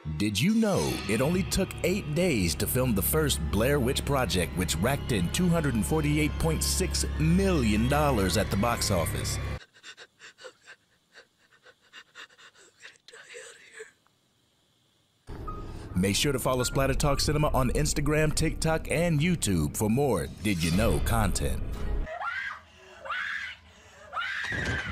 Did you know it only took 8 days to film the first Blair Witch Project, which racked in $248.6 million at the box office? Make sure to follow Splatter Talk Cinema on Instagram, TikTok, and YouTube for more Did You Know content.